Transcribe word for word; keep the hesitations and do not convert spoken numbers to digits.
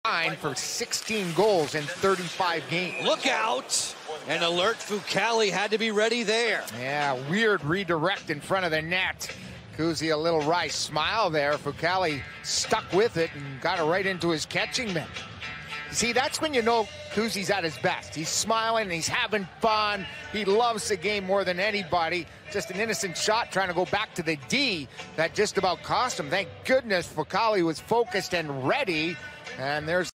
for sixteen goals in thirty-five games. Look out! And alert Fucale had to be ready there. Yeah, weird redirect in front of the net. Kuzi a little wry smile there. Fucale stuck with it and got it right into his catching mitt. See, that's when you know Kuzi's at his best. He's smiling, he's having fun. He loves the game more than anybody. Just an innocent shot trying to go back to the D that just about cost him. Thank goodness Fucale was focused and ready. And there's